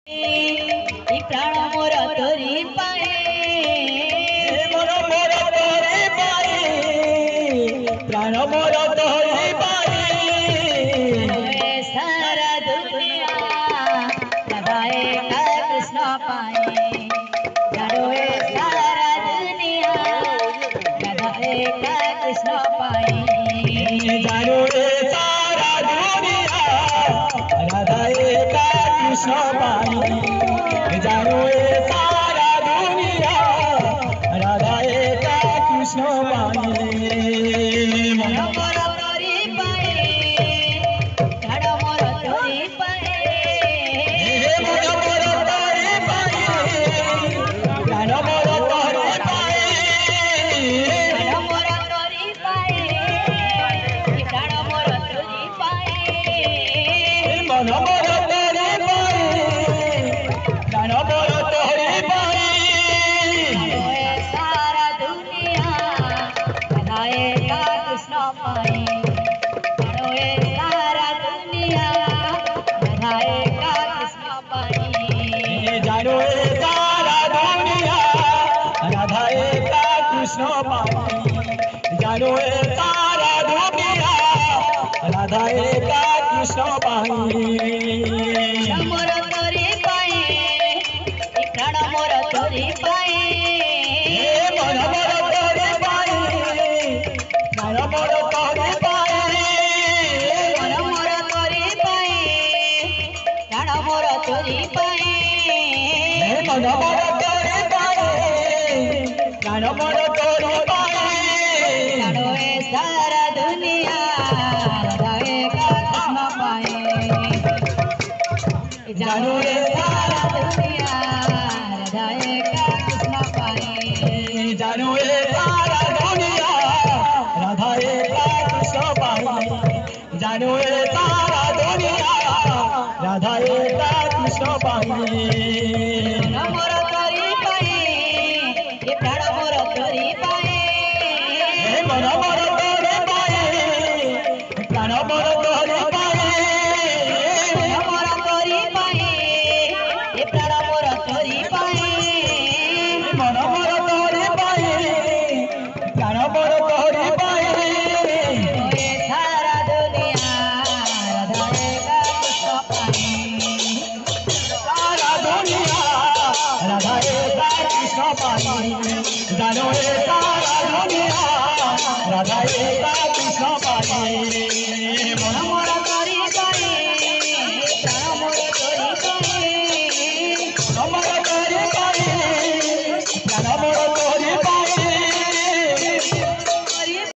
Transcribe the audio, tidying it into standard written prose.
प्राण मोर तोरी पाए मन मोर तोरी पाए प्राण मोर तोरी पाए सारा दुनिया राधाए का कृष्ण पाए जाड़ोए सारा दुनिया राधाए का कृष्ण पाए जाड़ोए सारा दुनिया राधाए का कृष्ण पाए जाड़ोए सारा दुनिया राधाए का कृष्ण पाए मन मोर तोरी पाए झाड़ मोर तोरी पाए मन मोर तोरी पाए प्राण मोर तोरी पाए झाड़ मोर तोरी पाए प्राण मोर तोरी पाए मन मोर तोरी पाए प्राण मोर तोरी पाए सारा दुनिया राधाए का कृष्ण पाए जाड़ोए सारा दुनिया राधाए का कृष्ण पाए जाड़ोए सारा दुनिया राधाए का कृष्ण पाए जाड़ोए सारा दुनिया राधाए का कृष्ण पाए मोर तोरी पाए प्राण मोर तोरी पाए मन मोर तोरी पाए प्राण मोर तोरी पाए मन मोर तोरी पाए प्राण मोर तोरी पाए मन मोर तोरी पाए प्राण मोर तोरी पाए जाड़ोए सारा दुनिया राधाए का कृष्ण पाए जाड़ोए सारा दुनिया राधाए का कृष्ण पाए जाड़ोए सारा दुनिया राधाए का कृष्ण पाए जाड़ोए सारा दुनिया राधाए का कृष्ण पाए मन मोर तोरी पाए प्राण मोर तोरी पाए मन मोर तोरी पाए प्राण मोर तोरी पाए मन मोर तोरी पाए प्राण मोर तोरी पाए मन मोर तोरी पाए प्राण मोर तोरी पाए सारा दुनिया राधाए का कृष्ण पाए सारा दुनिया राधाए का कृष्ण पाए जाड़ोए सारा दुनिया राधाए का कृष्ण पाए मन मोर तोरी पाए प्राण मोर तोरी पाए मन मोर तोरी पाए प्राण मोर